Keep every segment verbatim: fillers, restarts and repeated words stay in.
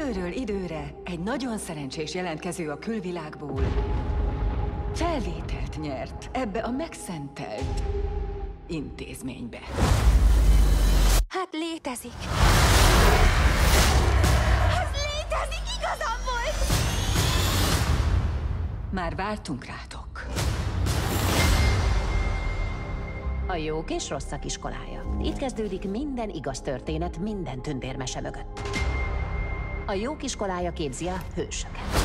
Időről időre egy nagyon szerencsés jelentkező a külvilágból felvételt nyert ebbe a megszentelt intézménybe. Hát létezik. Ez létezik, igazam volt! Már vártunk rátok. A jók és rosszak iskolája. Itt kezdődik minden igaz történet minden tündérmese mögött. A jók iskolája képzi a hősöket.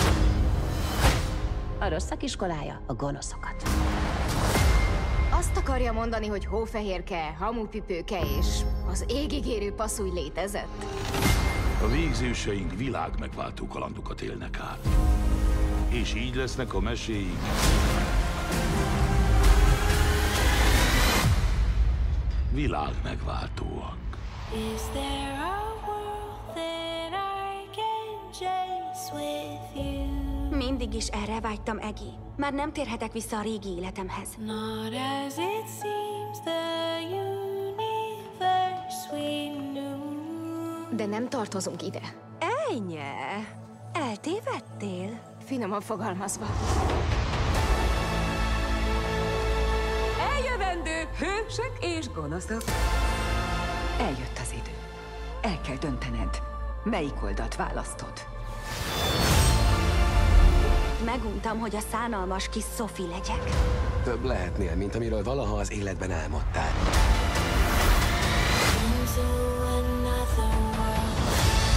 A rosszak iskolája a gonoszokat. Azt akarja mondani, hogy hófehérke, hamupipőke és az égig érő passzúj létezett? A végzőseink világmegváltó kalandokat élnek át. És így lesznek a meséink. Világmegváltóak. Is there a world that I can chase with you? Mindig is erre vágytam, Egi. Már nem térhetek vissza a régi életemhez. Not as it seems, the universe we knew. De nem tartozunk ide. Ennyi! Eltévedtél? Finoman fogalmazva. Eljövendő hősök és gonoszok. Eljött az idő. El kell döntened, melyik oldalt választod. Meguntam, hogy a szánalmas kis Sophie legyek. Több lehetnél, mint amiről valaha az életben álmodtál. Into another world.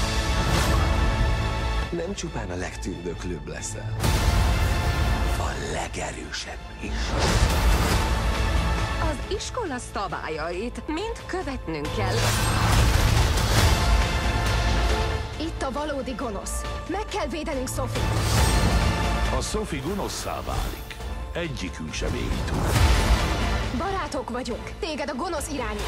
Nem csupán a legtündöklőbb leszel. A legerősebb is. Az iskola szabályait mind követnünk kell. Itt a valódi gonosz. Meg kell védenünk Sophie-t. Ha Sophie gonoszszá válik, egyikünk sem éli túl. Barátok vagyunk. Téged a gonosz irányít.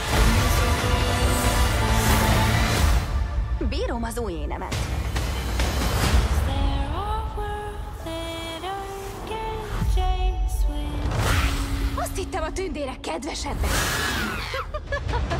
Bírom az új énemet. Is there a world that I can chase with you? Azt hittem, a tündérek kedvesebbek.